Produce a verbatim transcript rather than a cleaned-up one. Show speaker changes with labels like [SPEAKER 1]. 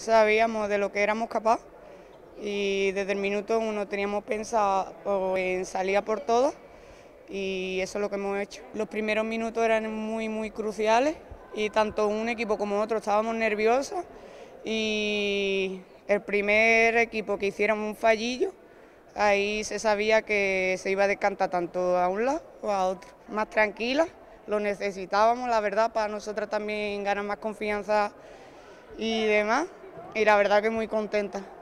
[SPEAKER 1] sabíamos de lo que éramos capaces y desde el minuto uno teníamos pensado en salir a por todas y eso es lo que hemos hecho. Los primeros minutos eran muy muy cruciales y tanto un equipo como otro estábamos nerviosos y el primer equipo que hiciera un fallillo, ahí se sabía que se iba a decantar tanto a un lado o a otro. Más tranquila, lo necesitábamos, la verdad, para nosotras también ganar más confianza y demás, y la verdad que muy contenta.